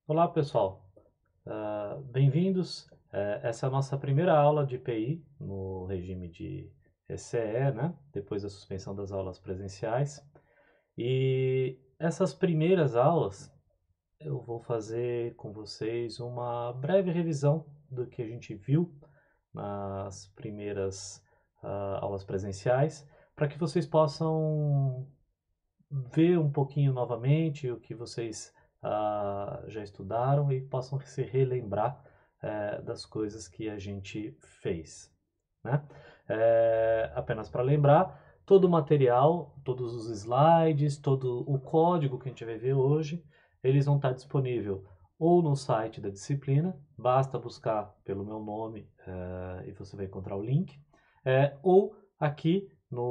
Olá, pessoal. Bem-vindos. Essa é a nossa primeira aula de PI no regime de ECE, né? Depois da suspensão das aulas presenciais. E essas primeiras aulas eu vou fazer com vocês uma breve revisão do que a gente viu nas primeiras aulas presenciais, para que vocês possam ver um pouquinho novamente o que vocês já estudaram e possam se relembrar das coisas que a gente fez, né? Apenas para lembrar, todo o material, todos os slides, todo o código que a gente vai ver hoje, eles vão estar disponível ou no site da disciplina, basta buscar pelo meu nome e você vai encontrar o link, ou aqui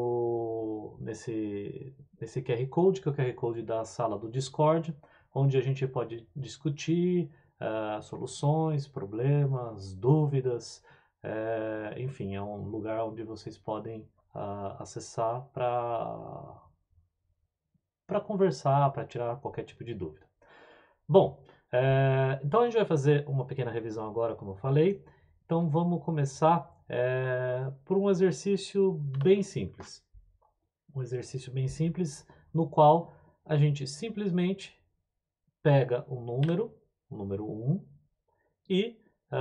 nesse QR Code, que é o QR Code da sala do Discord, onde a gente pode discutir soluções, problemas, dúvidas, enfim, é um lugar onde vocês podem acessar para conversar, para tirar qualquer tipo de dúvida. Bom, então a gente vai fazer uma pequena revisão agora, como eu falei. Então vamos começar por um exercício bem simples. Um exercício bem simples, no qual a gente simplesmente pega o número 1, e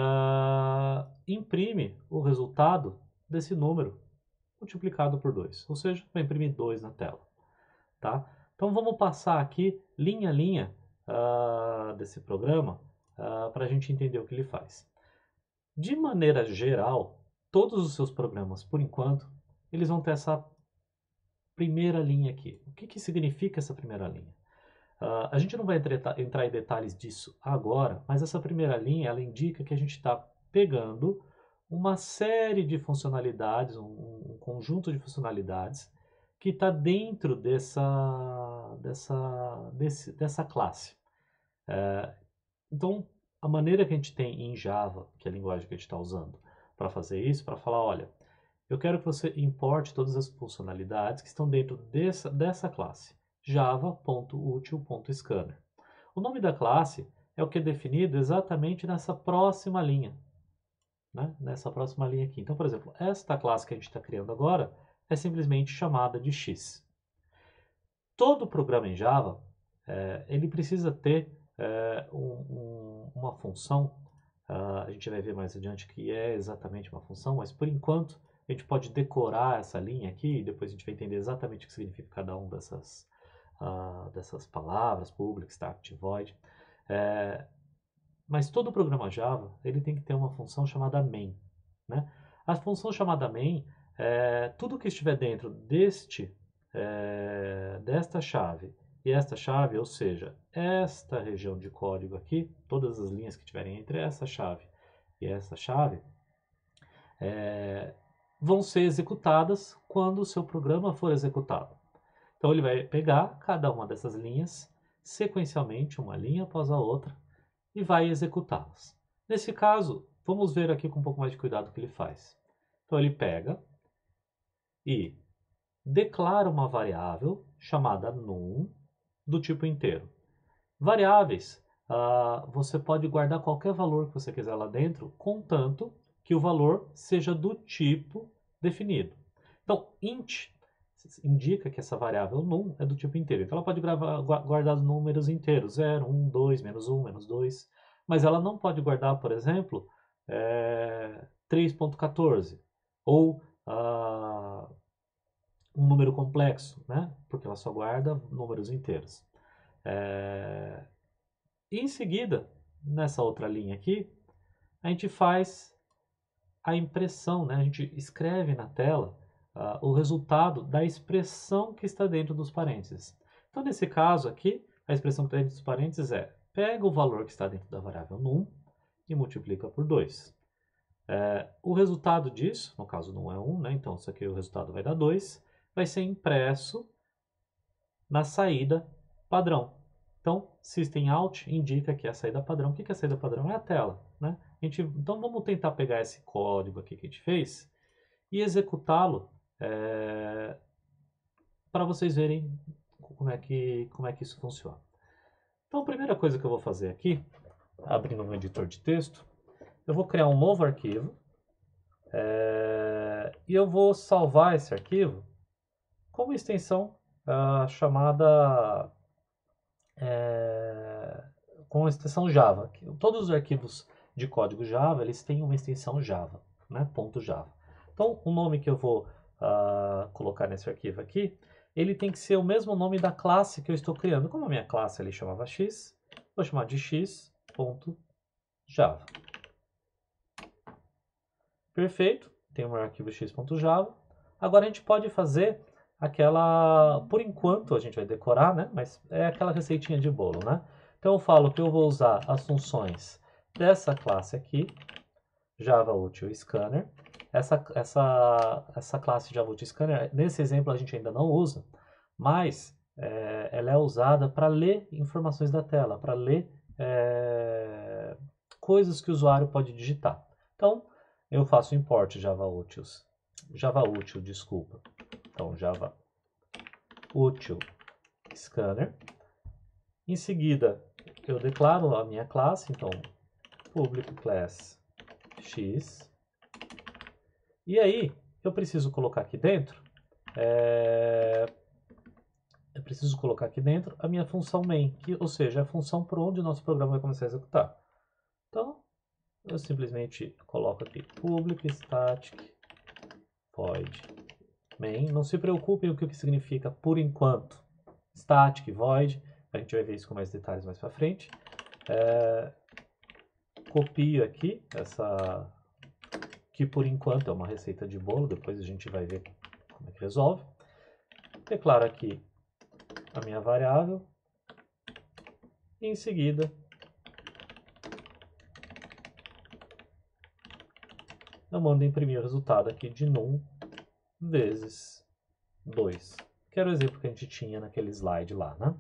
imprime o resultado desse número multiplicado por 2. Ou seja, vai imprimir 2 na tela. Tá? Então vamos passar aqui linha a linha desse programa para a gente entender o que ele faz. De maneira geral, todos os seus programas, por enquanto, eles vão ter essa primeira linha aqui. O que significa essa primeira linha? A gente não vai entrar em detalhes disso agora, mas essa primeira linha ela indica que a gente está pegando uma série de funcionalidades, um conjunto de funcionalidades que está dentro dessa classe. Então, a maneira que a gente tem em Java, que é a linguagem que a gente está usando para fazer isso, para falar, olha, eu quero que você importe todas as funcionalidades que estão dentro dessa classe, java.util.scanner. O nome da classe é o que é definido exatamente nessa próxima linha, né? Nessa próxima linha aqui. Então, por exemplo, esta classe que a gente está criando agora é simplesmente chamada de x. Todo programa em Java, ele precisa ter uma função, a gente vai ver mais adiante que é exatamente uma função, mas por enquanto a gente pode decorar essa linha aqui e depois a gente vai entender exatamente o que significa cada uma dessas palavras, public, static, void. Mas todo programa Java ele tem que ter uma função chamada main, né? A função chamada main, tudo que estiver dentro desta chave e esta chave, ou seja, esta região de código aqui, todas as linhas que tiverem entre essa chave e essa chave, vão ser executadas quando o seu programa for executado. Então ele vai pegar cada uma dessas linhas sequencialmente, uma linha após a outra, e vai executá-las. Nesse caso, vamos ver aqui com um pouco mais de cuidado o que ele faz. Então ele pega e declara uma variável chamada num do tipo inteiro. Variáveis, você pode guardar qualquer valor que você quiser lá dentro, contanto que o valor seja do tipo definido. Então, int indica que essa variável num é do tipo inteiro. Então, ela pode guardar os números inteiros, 0, 1, 2, -1, -2, mas ela não pode guardar, por exemplo, 3.14 ou um número complexo, né? Porque ela só guarda números inteiros. E em seguida, nessa outra linha aqui, a gente faz a impressão, né? A gente escreve na tela o resultado da expressão que está dentro dos parênteses. Então, nesse caso aqui, a expressão que está dentro dos parênteses é pega o valor que está dentro da variável num e multiplica por 2. O resultado disso, no caso não é 1, né? Então isso aqui o resultado vai dar 2, vai ser impresso na saída padrão. Então, System Out indica que é a saída padrão. O que é a saída padrão? É a tela, né? Então vamos tentar pegar esse código aqui que a gente fez e executá-lo para vocês verem como é que isso funciona. Então a primeira coisa que eu vou fazer aqui abrindo um editor de texto, eu vou criar um novo arquivo e eu vou salvar esse arquivo com uma extensão chamada com a extensão Java. Todos os arquivos de código Java, eles têm uma extensão Java, né? .java. Então, o nome que eu vou colocar nesse arquivo aqui, ele tem que ser o mesmo nome da classe que eu estou criando. Como a minha classe ali chamava x, vou chamar de x.java. Perfeito, tem o meu arquivo x.java. Agora a gente pode fazer por enquanto a gente vai decorar, né? Mas é aquela receitinha de bolo, né? Então eu falo que eu vou usar as funções dessa classe aqui, JavaUtilScanner. Essa classe JavaUtilScanner, nesse exemplo a gente ainda não usa, mas ela é usada para ler informações da tela, para ler coisas que o usuário pode digitar. Então, eu faço import JavaUtil, desculpa. Então, JavaUtilScanner. Em seguida, eu declaro a minha classe, então, public class x. E aí, eu preciso colocar aqui dentro, a minha função main, ou seja, a função por onde o nosso programa vai começar a executar. Então, eu simplesmente coloco aqui public static void main. Não se preocupem o que significa por enquanto static void, a gente vai ver isso com mais detalhes mais para frente. Copio aqui que por enquanto é uma receita de bolo, depois a gente vai ver como é que resolve. Declaro aqui a minha variável e em seguida eu mando imprimir o resultado aqui de num vezes 2, que era o exemplo que a gente tinha naquele slide lá, né?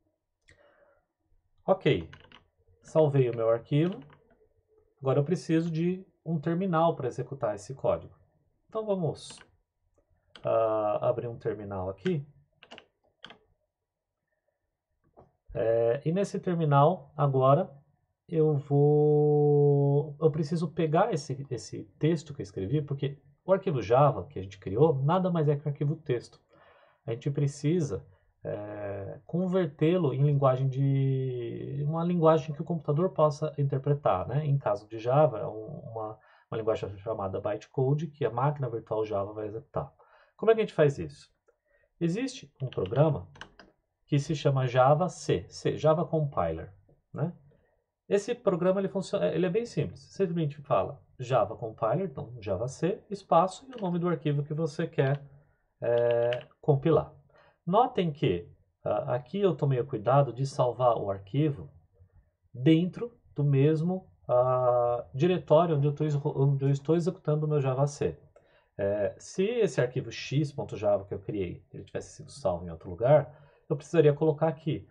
Ok, salvei o meu arquivo, agora eu preciso de um terminal para executar esse código. Então vamos abrir um terminal aqui. E nesse terminal, agora, eu preciso pegar esse texto que eu escrevi, porque o arquivo Java que a gente criou nada mais é que um arquivo texto. A gente precisa convertê-lo em uma linguagem que o computador possa interpretar, né? Em caso de Java, é uma linguagem chamada bytecode que a máquina virtual Java vai executar. Como é que a gente faz isso? Existe um programa que se chama JavaC, Java Compiler, né? Esse programa ele é bem simples. Você simplesmente fala Java Compiler, então JavaC, espaço e o nome do arquivo que você quer compilar. Notem que aqui eu tomei o cuidado de salvar o arquivo dentro do mesmo diretório onde eu estou executando o meu JavaC. Se esse arquivo x.java que eu criei ele tivesse sido salvo em outro lugar, eu precisaria colocar aqui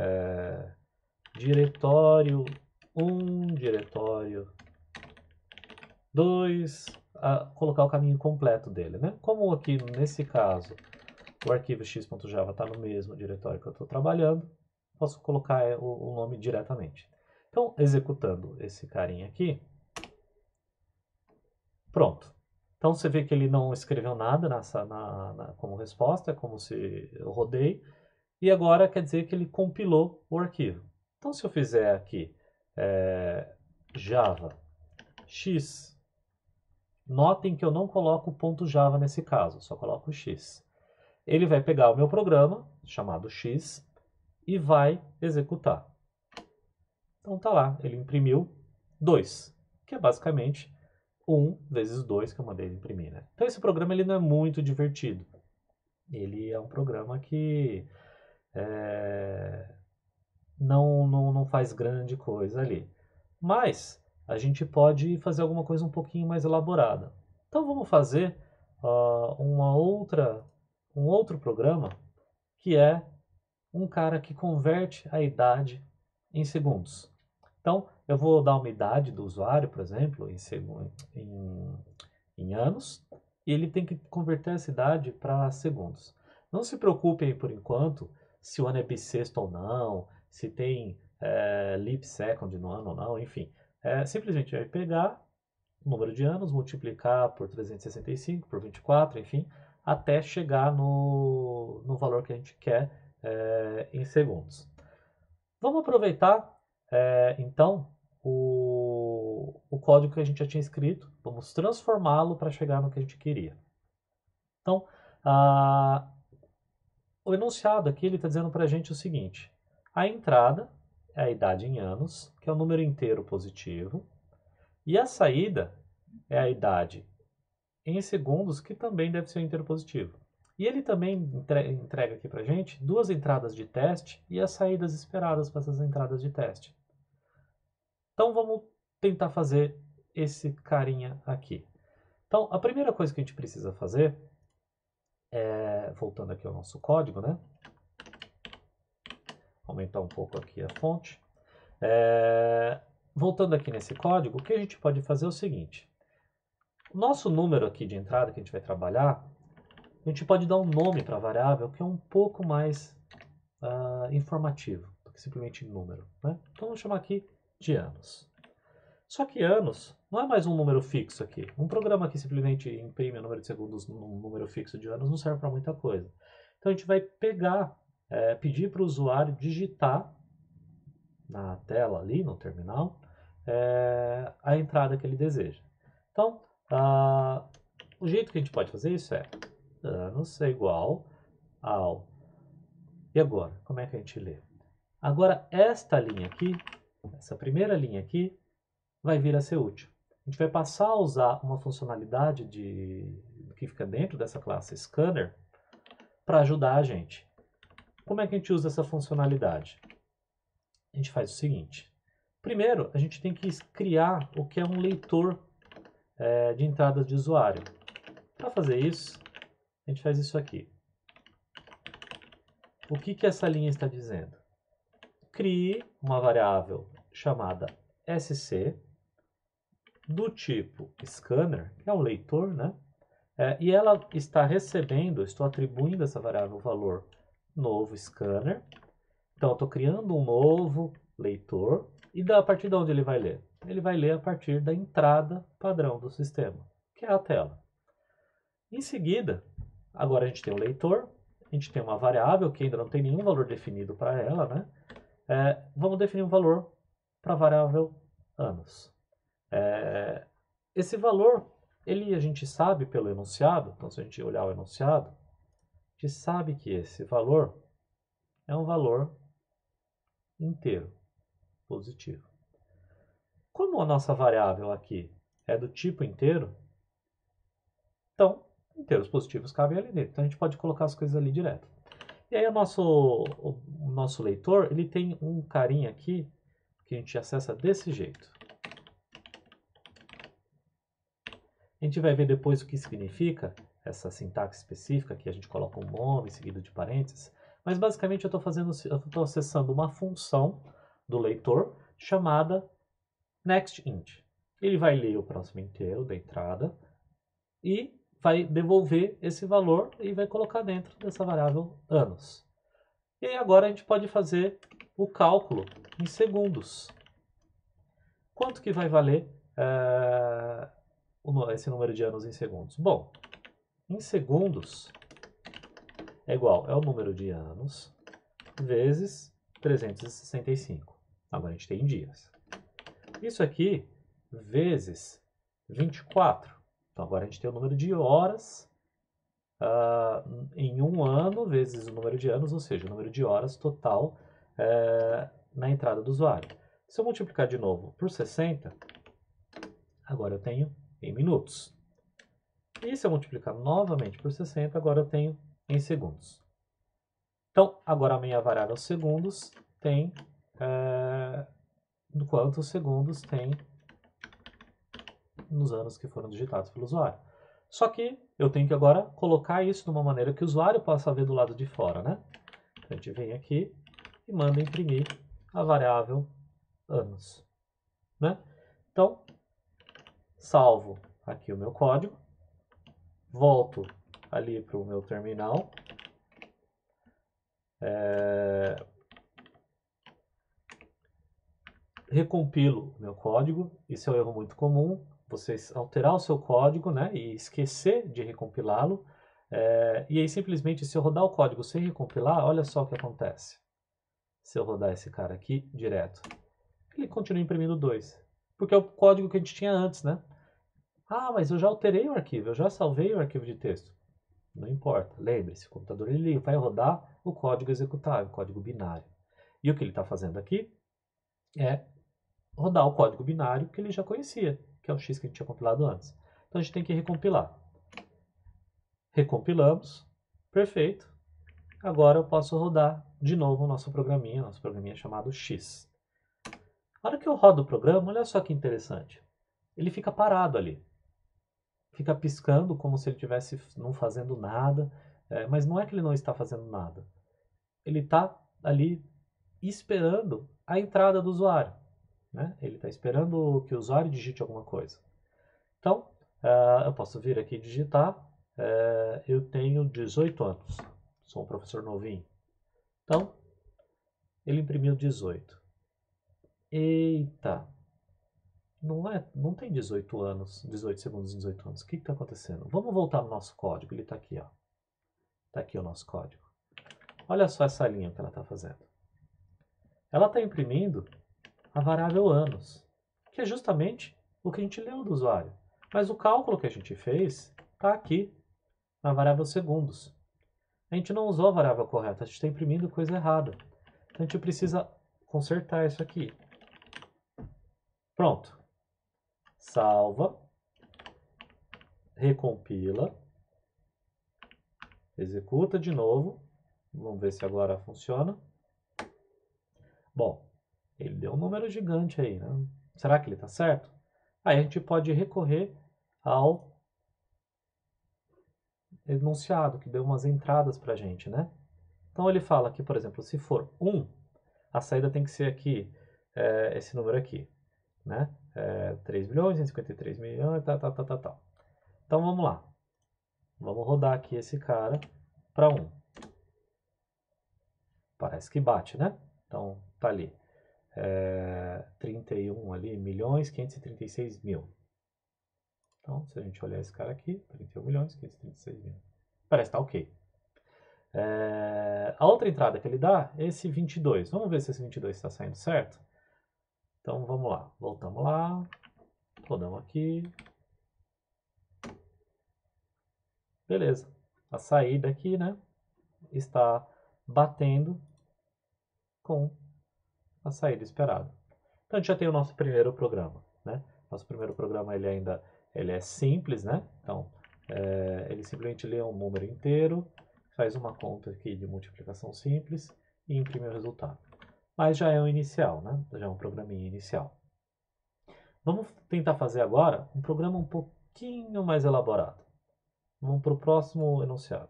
diretório 1, diretório 2, colocar o caminho completo dele, né? Como aqui nesse caso o arquivo x.java está no mesmo diretório que eu estou trabalhando, posso colocar o nome diretamente. Então, executando esse carinha aqui, pronto. Então você vê que ele não escreveu nada como resposta, é como se eu rodei, e agora quer dizer que ele compilou o arquivo. Então se eu fizer aqui Java x, notem que eu não coloco o ponto .java nesse caso, só coloco o x. Ele vai pegar o meu programa, chamado x, e vai executar. Então tá lá, ele imprimiu 2, que é basicamente 1 vezes 2 que eu mandei ele imprimir, né? Então esse programa ele não é muito divertido. Ele é um programa que não faz grande coisa ali. Mas a gente pode fazer alguma coisa um pouquinho mais elaborada. Então vamos fazer um outro programa que é um cara que converte a idade em segundos. Então, eu vou dar uma idade do usuário, por exemplo, em anos, e ele tem que converter essa idade para segundos. Não se preocupem por enquanto se o ano é bissexto ou não, se tem leap second no ano ou não, enfim. Simplesmente vai pegar o número de anos, multiplicar por 365, por 24, enfim, até chegar no valor que a gente quer em segundos. Vamos aproveitar, então, o código que a gente já tinha escrito, vamos transformá-lo para chegar no que a gente queria. Então, o enunciado aqui ele está dizendo para a gente o seguinte: a entrada é a idade em anos, que é o número inteiro positivo, e a saída é a idade em segundos, que também deve ser um inteiro positivo. E ele também entrega aqui para a gente duas entradas de teste e as saídas esperadas para essas entradas de teste. Então vamos tentar fazer esse carinha aqui. Então a primeira coisa que a gente precisa fazer voltando aqui ao nosso código, né? Aumentar um pouco aqui a fonte. Voltando aqui nesse código, o que a gente pode fazer é o seguinte: o nosso número aqui de entrada que a gente vai trabalhar, a gente pode dar um nome para a variável que é um pouco mais informativo do que simplesmente número, né? Então vamos chamar aqui de anos. Só que anos não é mais um número fixo aqui. Um programa que simplesmente imprime o número de segundos num número fixo de anos não serve para muita coisa. Então a gente vai pegar, pedir para o usuário digitar na tela ali, no terminal, a entrada que ele deseja. Então, o jeito que a gente pode fazer isso é anos é igual ao... E agora, como é que a gente lê? Agora, esta linha aqui, essa primeira linha aqui, vai vir a ser útil. A gente vai passar a usar uma funcionalidade que fica dentro dessa classe Scanner para ajudar a gente. Como é que a gente usa essa funcionalidade? A gente faz o seguinte. Primeiro, a gente tem que criar o que é um leitor de entradas de usuário. Para fazer isso, a gente faz isso aqui. O que essa linha está dizendo? Crie uma variável chamada SC do tipo scanner, que é um leitor, né? E ela está recebendo, estou atribuindo essa variável valor novo scanner. Então eu estou criando um novo leitor e a partir de onde ele vai ler? Ele vai ler a partir da entrada padrão do sistema, que é a tela. Em seguida, agora a gente tem o leitor, a gente tem uma variável que ainda não tem nenhum valor definido para ela, né? Vamos definir um valor para a variável anos. Esse valor, a gente sabe pelo enunciado, então se a gente olhar o enunciado, a gente sabe que esse valor é um valor inteiro, positivo. Como a nossa variável aqui é do tipo inteiro, então inteiros positivos cabem ali dentro. Então a gente pode colocar as coisas ali direto. E aí o nosso leitor, ele tem um carinha aqui que a gente acessa desse jeito. A gente vai ver depois o que significa essa sintaxe específica, que a gente coloca um nome seguido de parênteses, mas basicamente eu estou acessando uma função do leitor chamada nextInt. Ele vai ler o próximo inteiro da entrada e vai devolver esse valor e vai colocar dentro dessa variável anos. E aí agora a gente pode fazer o cálculo em segundos. Quanto que vai valer esse número de anos em segundos? Bom, em segundos é igual, é o número de anos vezes 365. Agora a gente tem em dias. Isso aqui vezes 24. Então agora a gente tem o número de horas em um ano vezes o número de anos, ou seja, o número de horas total na entrada do usuário. Se eu multiplicar de novo por 60, agora eu tenho em minutos. E se eu multiplicar novamente por 60, agora eu tenho em segundos. Então, agora a minha variável segundos tem quantos segundos tem nos anos que foram digitados pelo usuário. Só que eu tenho que agora colocar isso de uma maneira que o usuário possa ver do lado de fora, né? Então, a gente vem aqui e manda imprimir a variável anos, né? Então, salvo aqui o meu código, volto ali para o meu terminal, recompilo o meu código. Isso é um erro muito comum, você alterar o seu código, né, e esquecer de recompilá-lo. E aí simplesmente se eu rodar o código sem recompilar, olha só o que acontece. Se eu rodar esse cara aqui direto, ele continua imprimindo 2, porque é o código que a gente tinha antes, né? Ah, mas eu já alterei o arquivo, eu já salvei o arquivo de texto. Não importa, lembre-se, o computador ele vai rodar o código executável, o código binário. E o que ele está fazendo aqui é rodar o código binário que ele já conhecia, que é o X que a gente tinha compilado antes. Então a gente tem que recompilar. Recompilamos, perfeito. Agora eu posso rodar de novo o nosso programinha chamado X. Na hora que eu rodo o programa, olha só que interessante. Ele fica parado ali. Fica piscando como se ele estivesse não fazendo nada, mas não é que ele não está fazendo nada. Ele está ali esperando a entrada do usuário, né? Ele está esperando que o usuário digite alguma coisa. Então, eu posso vir aqui e digitar. Eu tenho 18 anos, sou um professor novinho. Então, ele imprimiu 18. Eita! Não tem 18 anos, 18 segundos em 18 anos. O que está acontecendo? Vamos voltar no nosso código. Ele está aqui, ó. Está aqui o nosso código. Olha só essa linha que ela está fazendo. Ela está imprimindo a variável anos, que é justamente o que a gente leu do usuário. Mas o cálculo que a gente fez está aqui, na variável segundos. A gente não usou a variável correta, a gente está imprimindo coisa errada. Então a gente precisa consertar isso aqui. Pronto. Salva, recompila, executa de novo. Vamos ver se agora funciona. Bom, ele deu um número gigante aí, né? Será que ele está certo? Aí a gente pode recorrer ao enunciado, que deu umas entradas para a gente, né? Então ele fala que, por exemplo, se for 1, a saída tem que ser aqui, esse número aqui, né? 3 milhões, 153 milhões, tal. Então vamos lá. Vamos rodar aqui esse cara para 1. Parece que bate, né? Então tá ali. 31 ali, milhões, 536 mil. Então, se a gente olhar esse cara aqui, 31 milhões, 536 mil. Parece que tá ok. A outra entrada que ele dá é esse 22. Vamos ver se esse 22 está saindo certo. Então vamos lá. Voltamos lá. Rodamos aqui. Beleza. A saída aqui, né? Está batendo com a saída esperada. Então a gente já tem o nosso primeiro programa, né? Nosso primeiro programa ele é simples, né? Então ele simplesmente lê um número inteiro, faz uma conta aqui de multiplicação simples e imprime o resultado. Mas já é um inicial, né? Já é um programinha inicial. Vamos tentar fazer agora um programa um pouquinho mais elaborado. Vamos para o próximo enunciado.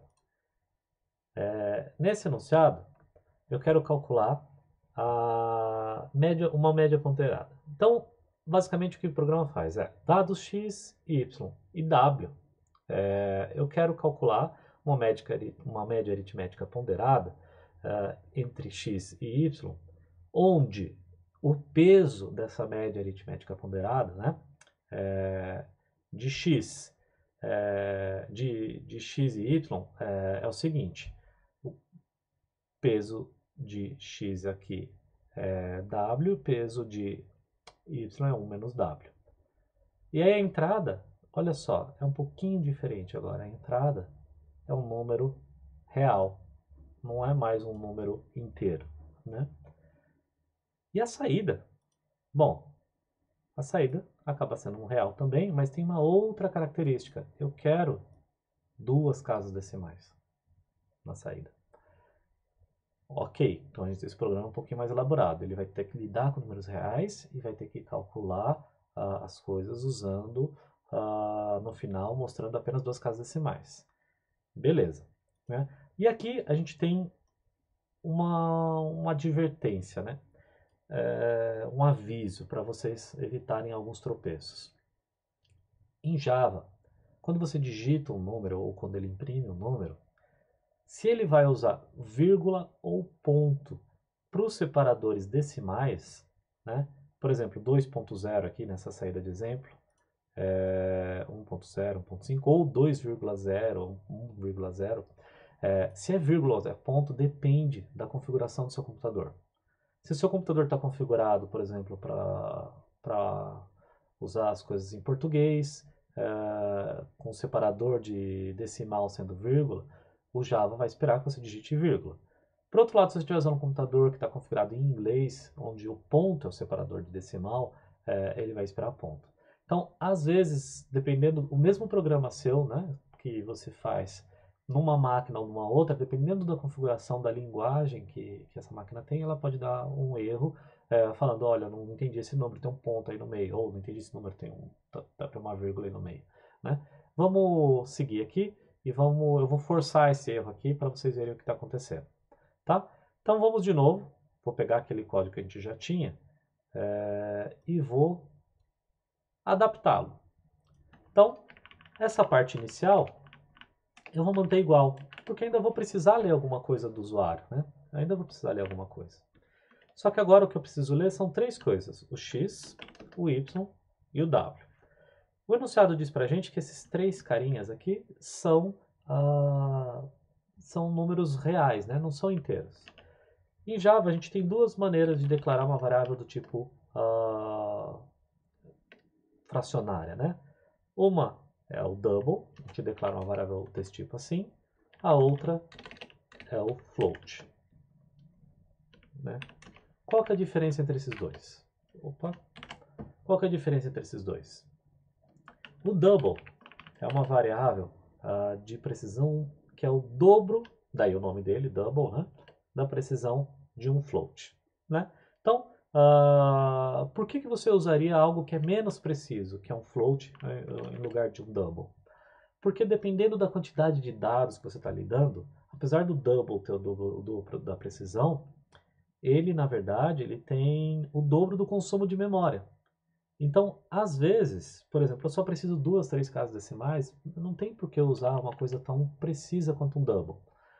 Nesse enunciado, eu quero calcular uma média ponderada. Então, basicamente o que o programa faz é dados x, y e w. Eu quero calcular uma média aritmética ponderada entre x e y, onde o peso dessa média aritmética ponderada, né, de x, de x e y é o seguinte: o peso de x aqui é w, peso de y é 1 menos w. E aí a entrada, olha só, é um pouquinho diferente agora. A entrada é um número real, não é mais um número inteiro, né? E a saída? Bom, a saída acaba sendo um real também, mas tem uma outra característica. Eu quero 2 casas decimais na saída. Ok, então esse programa é um pouquinho mais elaborado. Ele vai ter que lidar com números reais e vai ter que calcular as coisas usando, no final, mostrando apenas 2 casas decimais. Beleza, né? E aqui a gente tem uma advertência, né? Um aviso para vocês evitarem alguns tropeços. Em Java, quando você digita um número ou quando ele imprime um número, se ele vai usar vírgula ou ponto para os separadores decimais, né, por exemplo, 2.0 aqui nessa saída de exemplo, 1.0, 1.5 ou 2,0, 1,0. Se é vírgula ou é ponto, depende da configuração do seu computador. Se o seu computador está configurado, por exemplo, para usar as coisas em português, com separador de decimal sendo vírgula, o Java vai esperar que você digite vírgula. Por outro lado, se você estiver usando um computador que está configurado em inglês, onde o ponto é o separador de decimal, ele vai esperar ponto. Então, às vezes, dependendo, o mesmo programa seu, né, que você faz numa máquina ou numa outra, dependendo da configuração da linguagem que essa máquina tem, ela pode dar um erro, falando, olha, não entendi esse número, tem um ponto aí no meio, ou não entendi esse número, tem uma vírgula aí no meio, né? Vamos seguir aqui e eu vou forçar esse erro aqui para vocês verem o que está acontecendo, tá? Então vamos de novo, vou pegar aquele código que a gente já tinha e vou adaptá-lo. Então, essa parte inicial eu vou manter igual, porque ainda vou precisar ler alguma coisa do usuário, né? Ainda vou precisar ler alguma coisa. Só que agora o que eu preciso ler são três coisas, o X, o Y e o W. O enunciado diz pra gente que esses três carinhas aqui são números reais, né? Não são inteiros. Em Java a gente tem duas maneiras de declarar uma variável do tipo fracionária, né? Uma é o double, a gente declara uma variável desse tipo assim. A outra é o float, né? Qual que é a diferença entre esses dois? Qual que é a diferença entre esses dois? O double é uma variável de precisão que é o dobro, daí o nome dele, double, né? Da precisão de um float, né? Então, por que você usaria algo que é menos preciso, que é um float, em lugar de um double? Porque dependendo da quantidade de dados que você está lidando, apesar do double ter o dobro da precisão, ele, na verdade, ele tem o dobro do consumo de memória. Então, às vezes, por exemplo, eu só preciso 2, 3 casas decimais, não tem por que eu usar uma coisa tão precisa quanto um double,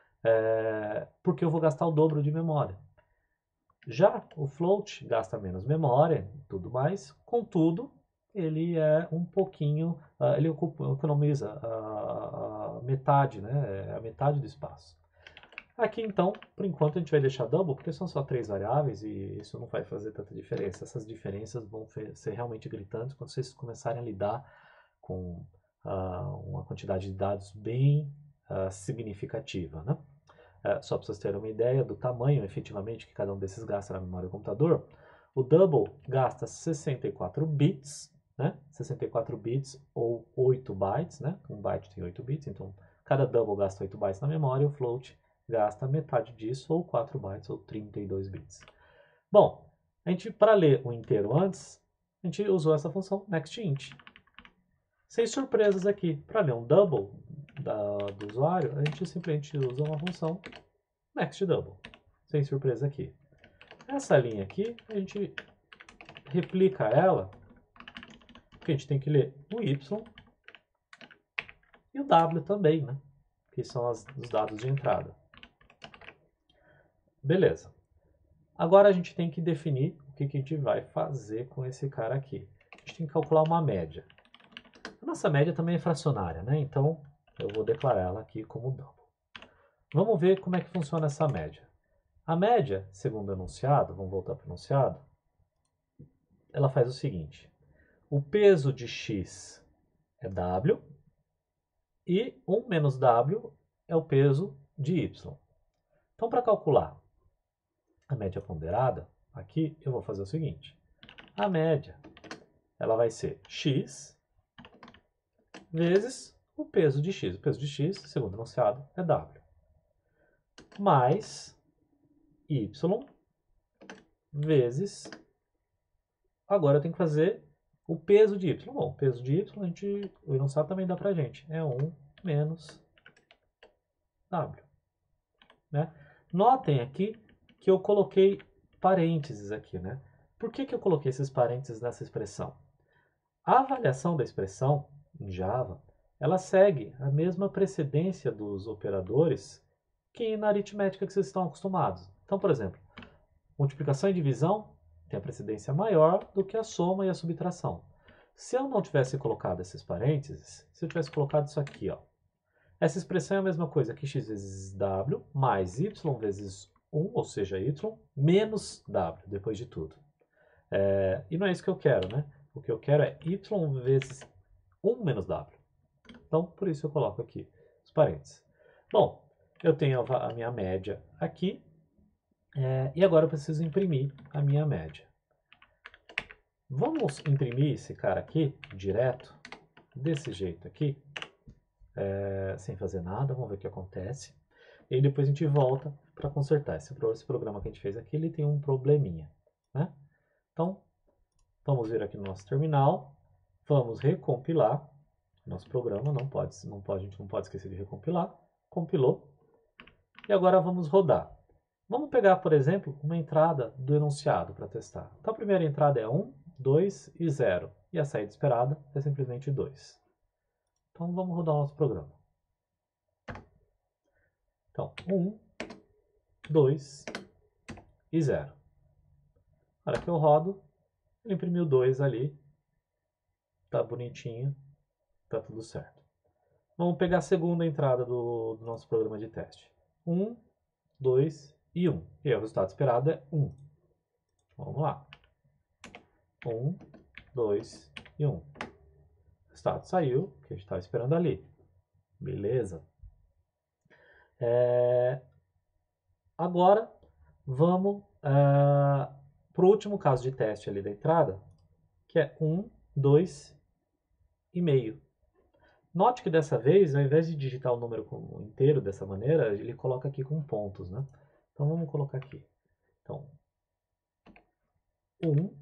porque eu vou gastar o dobro de memória. Já o float gasta menos memória e tudo mais, contudo, ele é um pouquinho, ele economiza a metade, né, a metade do espaço. Aqui então, por enquanto a gente vai deixar double, porque são só três variáveis e isso não vai fazer tanta diferença. Essas diferenças vão ser realmente gritantes quando vocês começarem a lidar com uma quantidade de dados bem significativa, né? Só para vocês terem uma ideia do tamanho efetivamente que cada um desses gasta na memória do computador, o double gasta 64 bits, né? 64 bits ou 8 bytes, né? Um byte tem 8 bits, então cada double gasta 8 bytes na memória e o float gasta metade disso, ou 4 bytes, ou 32 bits. Bom, a gente, para ler o inteiro antes, a gente usou essa função nextInt. Sem surpresas aqui, para ler um double do usuário, a gente simplesmente usa uma função nextDouble. Sem surpresa aqui. Essa linha aqui, a gente replica ela, porque a gente tem que ler o Y e o W também, né? Que são os dados de entrada. Beleza. Agora a gente tem que definir o que a gente vai fazer com esse cara aqui. A gente tem que calcular uma média. A nossa média também é fracionária, né? Então eu vou declarar ela aqui como double. Vamos ver como é que funciona essa média. A média, segundo o enunciado, vamos voltar para o enunciado, ela faz o seguinte. O peso de x é w e 1 menos w é o peso de y. Então, para calcular a média ponderada, aqui eu vou fazer o seguinte. A média, ela vai ser x vezes o peso de x. O peso de x, segundo o enunciado, é w. Mais y vezes... Agora eu tenho que fazer o peso de y. Bom, o peso de y, o enunciado também dá pra gente. É 1 menos w. Né? Notem aqui que eu coloquei parênteses aqui, né? Por que eu coloquei esses parênteses nessa expressão? A avaliação da expressão em Java, ela segue a mesma precedência dos operadores que na aritmética que vocês estão acostumados. Então, por exemplo, multiplicação e divisão tem a precedência maior do que a soma e a subtração. Se eu não tivesse colocado esses parênteses, se eu tivesse colocado isso aqui, ó, essa expressão é a mesma coisa que x vezes w mais y vezes 1, ou seja, y, menos w, depois de tudo. E não é isso que eu quero, né? O que eu quero é y vezes 1 menos w. Então, por isso eu coloco aqui os parênteses. Bom, eu tenho a minha média aqui, e agora eu preciso imprimir a minha média. Vamos imprimir esse cara aqui, direto, desse jeito aqui, sem fazer nada, vamos ver o que acontece. E depois a gente volta para consertar. Esse programa que a gente fez aqui, ele tem um probleminha, né? Então, vamos vir aqui no nosso terminal, vamos recompilar. Nosso programa a gente não pode esquecer de recompilar. Compilou. E agora vamos rodar. Vamos pegar, por exemplo, uma entrada do enunciado para testar. Então a primeira entrada é 1, 2 e 0. E a saída esperada é simplesmente 2. Então vamos rodar o nosso programa. Então, 1, 2 e 0. Na hora que eu rodo, ele imprimiu 2 ali. Tá bonitinho. Tá tudo certo. Vamos pegar a segunda entrada do nosso programa de teste. 1, 2 e 1. E aí, o resultado esperado é 1. Vamos lá. 1, 2 e 1. O resultado saiu, que a gente estava esperando ali. Beleza. Agora, vamos para o último caso de teste ali da entrada, que é 1, 2 e meio. Note que dessa vez, ao invés de digitar o número inteiro dessa maneira, ele coloca aqui com pontos, né? Então vamos colocar aqui. Então, 1,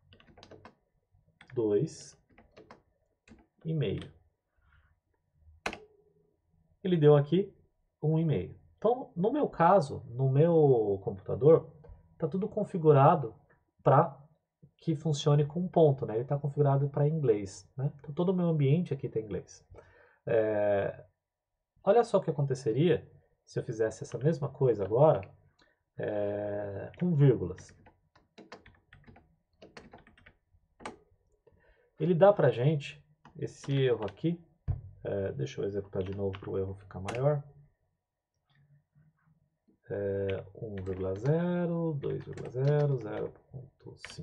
2 e meio. Ele deu aqui 1,5. Então, no meu caso, no meu computador, está tudo configurado para que funcione com ponto, né? Ele está configurado para inglês, né? Então, todo o meu ambiente aqui tem inglês. Olha só o que aconteceria se eu fizesse essa mesma coisa agora com vírgulas. Ele dá pra gente esse erro aqui. Deixa eu executar de novo para o erro ficar maior. 1,0, 2,0, 0,5.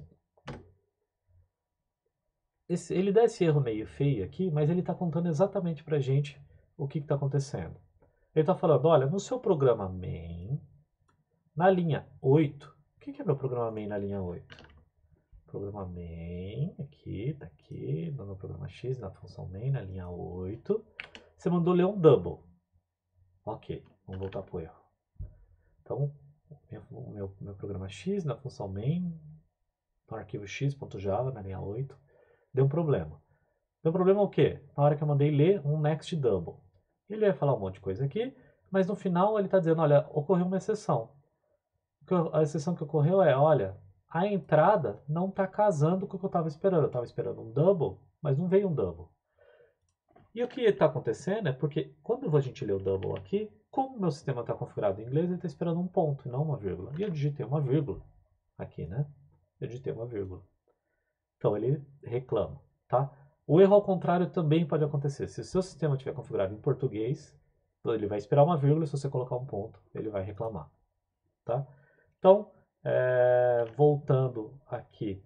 Ele dá esse erro meio feio aqui, mas ele está contando exatamente pra gente o que está acontecendo. Ele está falando, olha, no seu programa main, na linha 8, o que é meu programa main na linha 8? Programa main, aqui, tá aqui, no meu programa X, na função main, na linha 8, você mandou ler um double. Ok, vamos voltar para o erro. Então, meu programa X, na função main, no arquivo x.java, na linha 8, deu um problema. Deu problema o quê? Na hora que eu mandei ler um next double. Ele vai falar um monte de coisa aqui, mas no final ele está dizendo, olha, ocorreu uma exceção. A exceção que ocorreu é, olha, a entrada não está casando com o que eu estava esperando. Eu estava esperando um double, mas não veio um double. E o que está acontecendo é porque quando a gente lê o double aqui, como o meu sistema está configurado em inglês, ele está esperando um ponto e não uma vírgula. E eu digitei uma vírgula aqui, né? Eu digitei uma vírgula. Então ele reclama, tá? O erro ao contrário também pode acontecer. Se o seu sistema estiver configurado em português, ele vai esperar uma vírgula, e se você colocar um ponto, ele vai reclamar, tá? Então, voltando aqui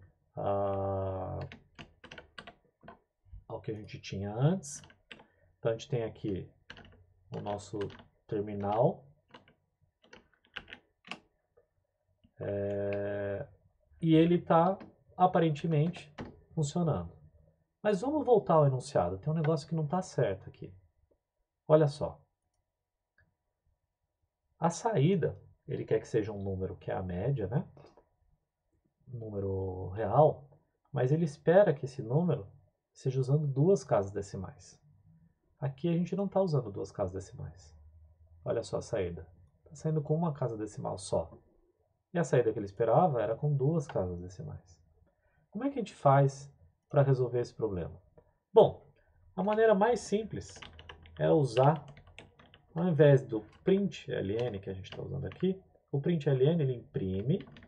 ao que a gente tinha antes. Então, a gente tem aqui o nosso terminal. E ele está, aparentemente, funcionando. Mas vamos voltar ao enunciado. Tem um negócio que não está certo aqui. Olha só. A saída, ele quer que seja um número que é a média, né? Um número real. Mas ele espera que esse número seja usando 2 casas decimais. Aqui a gente não está usando 2 casas decimais. Olha só a saída. Está saindo com uma casa decimal só. E a saída que ele esperava era com 2 casas decimais. Como é que a gente faz para resolver esse problema? Bom, a maneira mais simples é usar, ao invés do println que a gente está usando aqui, o println ele imprime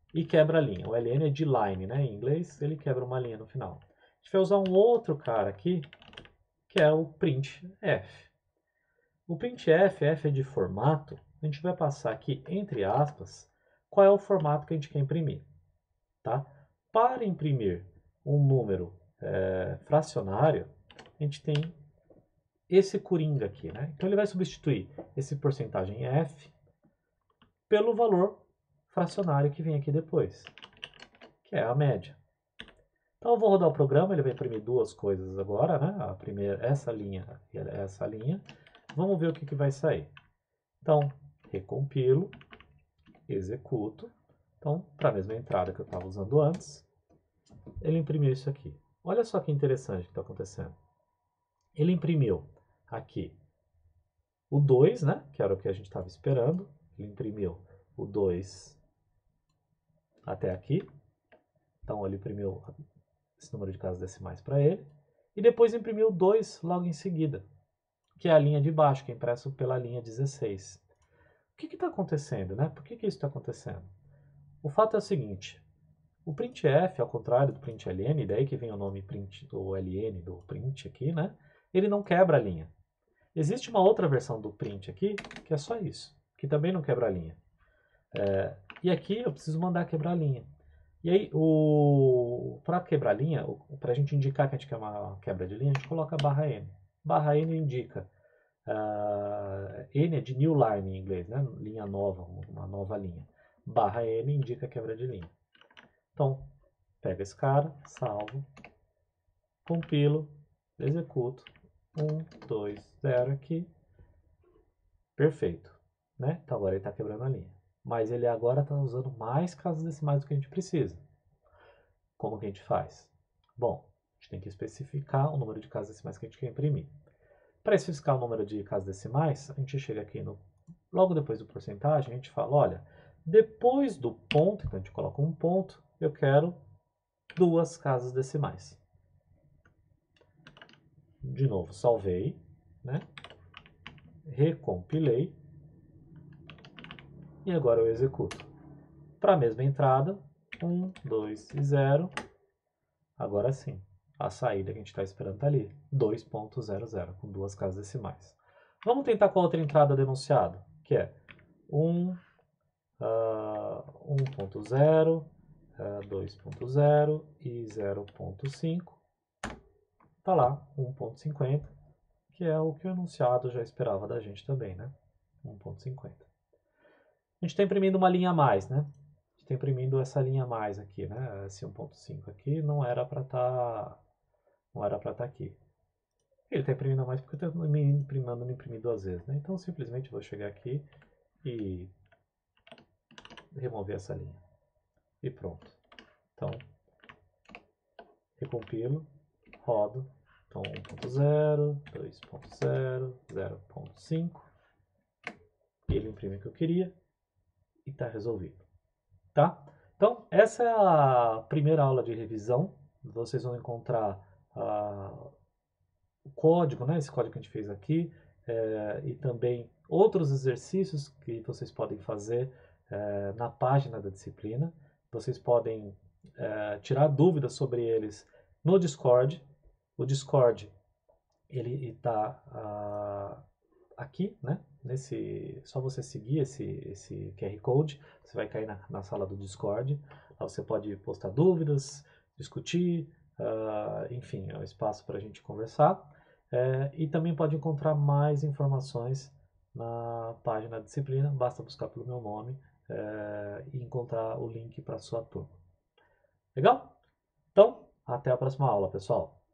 e quebra a linha. O ln é de line, né? Em inglês, ele quebra uma linha no final. A gente vai usar um outro cara aqui, que é o printf. O printf, f é de formato, a gente vai passar aqui, entre aspas, qual é o formato que a gente quer imprimir. Tá? Para imprimir um número fracionário, a gente tem esse coringa aqui, né? Então ele vai substituir esse porcentagem f pelo valor fracionário que vem aqui depois, que é a média. Então eu vou rodar o programa, ele vai imprimir duas coisas agora, né? A primeira, essa linha e essa linha. Vamos ver o que vai sair. Então, recompilo, executo. Então, para a mesma entrada que eu estava usando antes, ele imprimiu isso aqui. Olha só que interessante que está acontecendo. Ele imprimiu aqui o 2, né? Que era o que a gente estava esperando. Ele imprimiu o 2 até aqui. Então, ele imprimiu esse número de casas decimais para ele. E depois imprimiu o 2 logo em seguida, que é a linha de baixo, que é impresso pela linha 16. O que está acontecendo, né? Por que isso está acontecendo? O fato é o seguinte, o printf, ao contrário do println, daí que vem o nome print, do ln, do print aqui, né? Ele não quebra a linha. Existe uma outra versão do print aqui, que é só isso, que também não quebra a linha. E aqui eu preciso mandar quebrar a linha. E aí, para quebrar a linha, para a gente indicar que a gente quer uma quebra de linha, a gente coloca barra N. Barra N indica, N é de new line em inglês, né? Linha nova, uma nova linha. Barra N indica quebra de linha. Então, pega esse cara, salvo, compilo, executo, 1, 2, 0 aqui, perfeito, né? Então agora ele está quebrando a linha. Mas ele agora está usando mais casas decimais do que a gente precisa. Como que a gente faz? Bom, a gente tem que especificar o número de casas decimais que a gente quer imprimir. Para especificar o número de casas decimais, a gente chega aqui logo depois do porcentagem, a gente fala, olha, depois do ponto, então a gente coloca um ponto, eu quero 2 casas decimais. De novo, salvei, né? Recompilei e agora eu executo. Para a mesma entrada, 1, 2 e 0. Agora sim, a saída que a gente está esperando está ali, 2.00, com 2 casas decimais. Vamos tentar com a outra entrada denunciada, que é 1.0, 2.0 e 0.5. Está lá, 1.50, que é o que o enunciado já esperava da gente também, né? 1.50. A gente está imprimindo uma linha a mais, né? A gente está imprimindo essa linha a mais aqui, né? Esse 1.5 aqui não era para estar aqui. Ele está imprimindo a mais porque eu estou imprimir 2 vezes, né? Então simplesmente vou chegar aqui e remover essa linha. E pronto. Então, recompilo, rodo. Então 1.0, 2.0, 0.5. Ele imprime o que eu queria e está resolvido. Tá? Então, essa é a primeira aula de revisão. Vocês vão encontrar o código, né? Esse código que a gente fez aqui, e também outros exercícios que vocês podem fazer na página da disciplina. Vocês podem tirar dúvidas sobre eles no Discord. O Discord, ele está aqui, né? Só você seguir esse QR Code, você vai cair na sala do Discord. Lá você pode postar dúvidas, discutir, enfim, é um espaço para a gente conversar. E também pode encontrar mais informações na página da disciplina, basta buscar pelo meu nome e encontrar o link para a sua turma. Legal? Então, até a próxima aula, pessoal!